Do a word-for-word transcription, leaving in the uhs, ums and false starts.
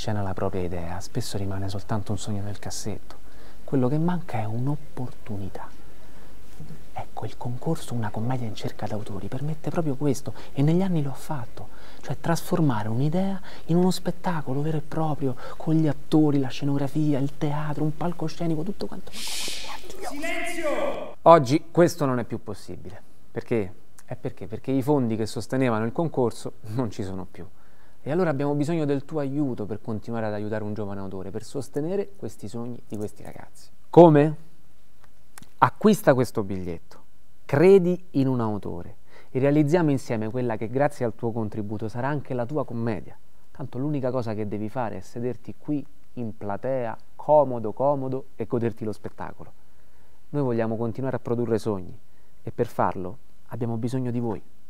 scena la propria idea spesso rimane soltanto un sogno nel cassetto. Quello che manca è un'opportunità. Ecco, il concorso Una commedia in cerca d'autori permette proprio questo, e negli anni lo ha fatto, cioè trasformare un'idea in uno spettacolo vero e proprio, con gli attori, la scenografia, il teatro, un palcoscenico, tutto quanto. Silenzio! Oggi questo non è più possibile. Perché? È perché? Perché i fondi che sostenevano il concorso non ci sono più. E allora abbiamo bisogno del tuo aiuto per continuare ad aiutare un giovane autore, per sostenere questi sogni di questi ragazzi. Come? Acquista questo biglietto, credi in un autore e realizziamo insieme quella che grazie al tuo contributo sarà anche la tua commedia. Tanto l'unica cosa che devi fare è sederti qui in platea, comodo, comodo, e goderti lo spettacolo. Noi vogliamo continuare a produrre sogni e per farlo abbiamo bisogno di voi.